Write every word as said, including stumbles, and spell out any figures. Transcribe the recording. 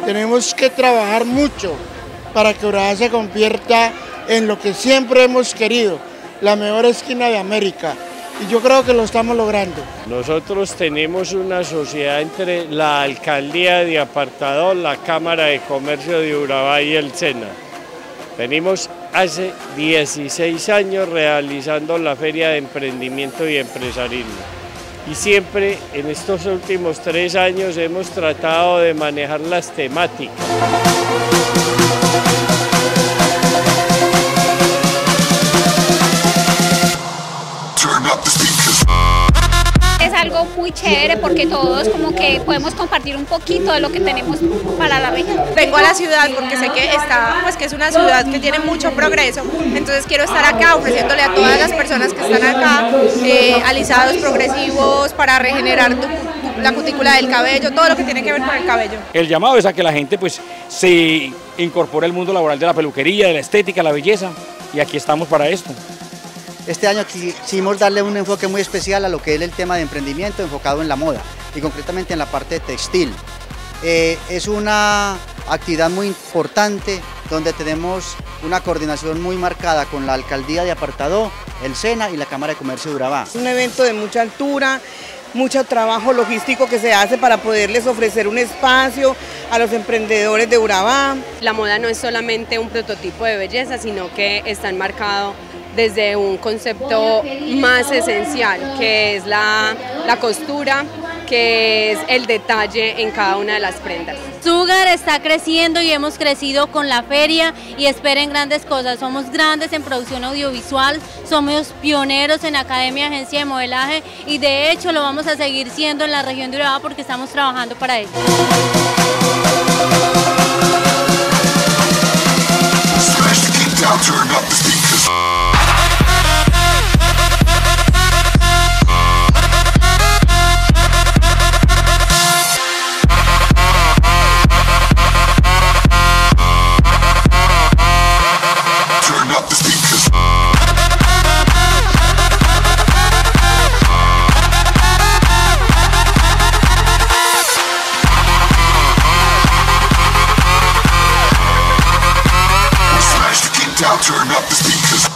Tenemos que trabajar mucho para que Urabá se convierta en lo que siempre hemos querido, la mejor esquina de América. Y yo creo que lo estamos logrando. Nosotros tenemos una sociedad entre la Alcaldía de Apartadó, la Cámara de Comercio de Urabá y el SENA. Venimos hace dieciséis años realizando la Feria de Emprendimiento y Empresarismo. Y siempre en estos últimos tres años hemos tratado de manejar las temáticas. Es algo muy chévere porque todos como que podemos compartir un poquito de lo que tenemos para la región. Vengo a la ciudad porque sé que está, pues que es una ciudad que tiene mucho progreso, entonces quiero estar acá ofreciéndole a todas las personas que están acá eh, alisados progresivos para regenerar tu, tu, la cutícula del cabello, todo lo que tiene que ver con el cabello. El llamado es a que la gente pues se incorpore al mundo laboral de la peluquería, de la estética, la belleza, y aquí estamos para esto. Este año quisimos darle un enfoque muy especial a lo que es el tema de emprendimiento enfocado en la moda y concretamente en la parte textil. Eh, es una actividad muy importante donde tenemos una coordinación muy marcada con la Alcaldía de Apartadó, el SENA y la Cámara de Comercio de Urabá. Es un evento de mucha altura, mucho trabajo logístico que se hace para poderles ofrecer un espacio a los emprendedores de Urabá. La moda no es solamente un prototipo de belleza, sino que está enmarcado desde un concepto más esencial, que es la, la costura, que es el detalle en cada una de las prendas. Sugar está creciendo y hemos crecido con la feria y esperen grandes cosas. Somos grandes en producción audiovisual, somos pioneros en Academia Agencia de Modelaje y de hecho lo vamos a seguir siendo en la región de Urabá porque estamos trabajando para ello. Turn up the speakers.